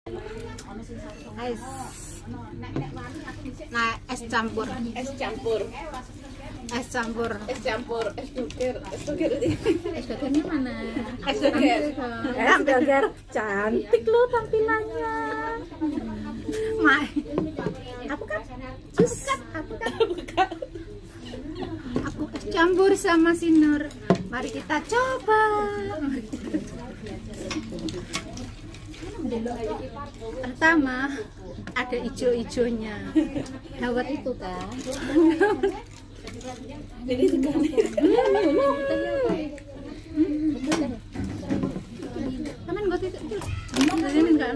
Es. Nah, es campur. Es campur. Es campur. Es campur. Es doger. Es doger. Es dogernya mana? Es doger. Es doger. Cantik loh tampilannya. Mai. Aku kan susah. Aku kan. Aku es campur sama si Nur. Mari kita coba. Pertama ada ijo-ijonya. Dawet itu kan. Jadi sekali. Kamen buat itu. Ini enggak.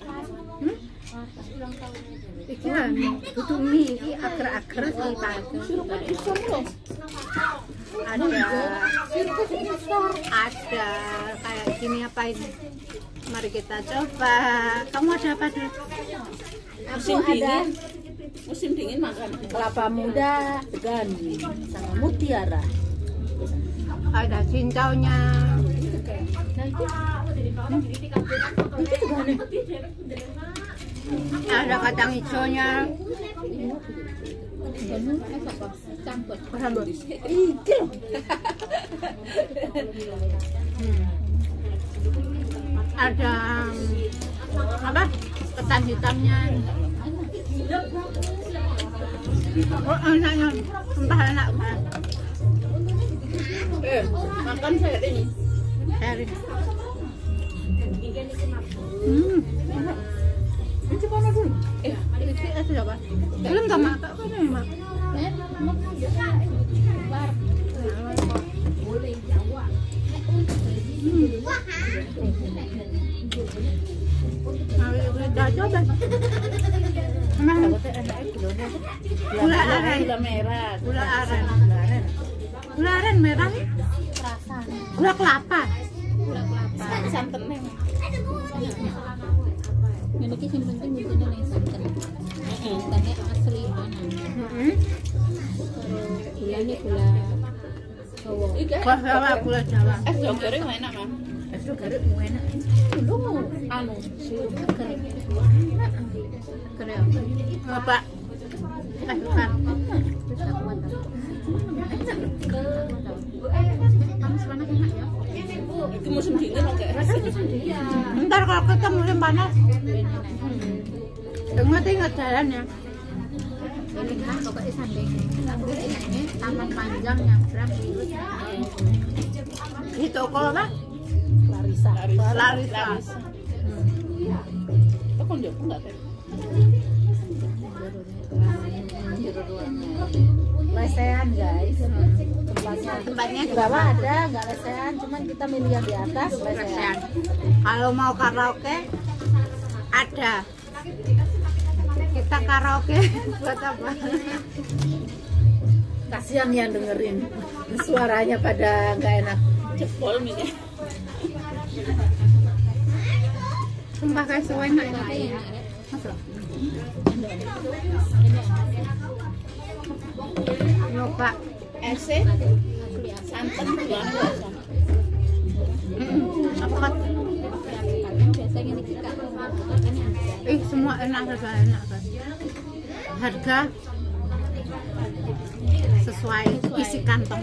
Iki kan butuh mie, iki agar-agar iki pakai. Ada kayak gini apa ini? Mari kita coba. Kamu ada apa dulu? Musim dingin. Musim dingin makan Kelapa muda, degan, sama mutiara. Ada cincaunya. Itu juga nih. Ada kacang hijaunya. Campur. Campur. Iki loh. Ada apa? Ketan hitamnya. Oh, enaknya. Entah enak. makan saya ini. Hari. Ini coba dulu. Itu apa? Belum sama Kak, kok ini, Mak? Udah coba. Gula aren. Gula merah. Gula aren. Gula aren merah. Gula kelapa. Santannya. Ini sing penting mungkin yang santan. Santannya asli mana? Gulanya gula Jawa. Jawa, gula Jawa. Es doger enak, Mas. Es doger enak. Lu mau Anu, kering. Kering. Bapak. Bukan. Panas panas enak ya. itu musim dingin loh kayak. Ntar kalau kita musim panas, ingat jalan ya. Ini kan pokoknya sampai ini taman panjang nyabrang Di toko apa? Larissa. Larissa. Itu kan jauh enggak teh. Lesehan guys, Tempatnya di bawah ada nggak lesehan, cuman kita milih yang di atas lesehan. Kalau mau karaoke ada. Kita karaoke buat apa? Kasihan yang dengerin suaranya pada nggak enak. Jebol minyak. Sumpah kayak sewenang enak. Nyoba Es santan bulan apa kan? Biasanya ini kita Semua enak, harga enak kan. Harga sesuai isi kantong.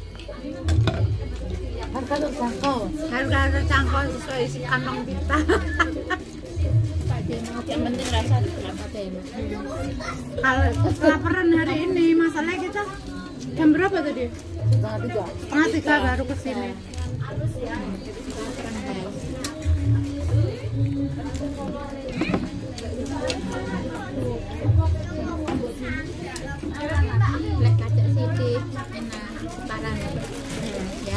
harga terjangkau. Harga terjangkau sesuai isi kantong kita. yang penting rasa. Kalau kelaparan hari ini, masalahnya kita jam berapa tadi? Setengah tiga baru kesini. Lek kacak sidik enak parah ya.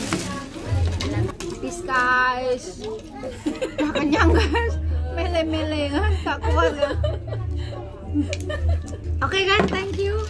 Peace guys. Udah kenyang guys. Mele-mele kan, gak kuat ya. Oke guys, thank you.